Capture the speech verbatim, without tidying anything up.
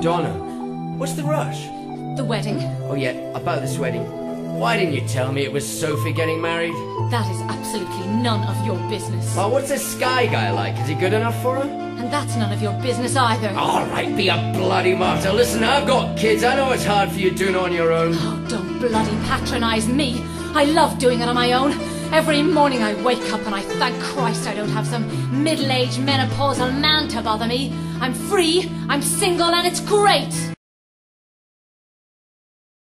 Donna, what's the rush? The wedding. Oh yeah, about this wedding. Why didn't you tell me it was Sophie getting married? That is absolutely none of your business. Oh, what's this Sky guy like? Is he good enough for her? And that's none of your business either. All right, be a bloody martyr. Listen, I've got kids. I know it's hard for you doing it on your own. Oh, don't bloody patronize me. I love doing it on my own. Every morning I wake up and I thank Christ I don't have some middle-aged menopausal man to bother me. I'm free, I'm single, and it's great.